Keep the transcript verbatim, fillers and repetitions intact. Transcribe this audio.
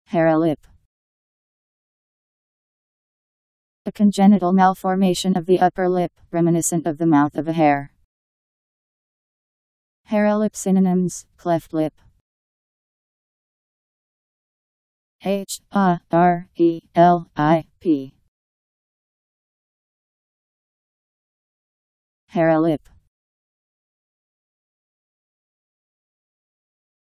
Harelip. A congenital malformation of the upper lip, reminiscent of the mouth of a hare. Harelip synonyms: cleft lip. H A R E L I P. Harelip.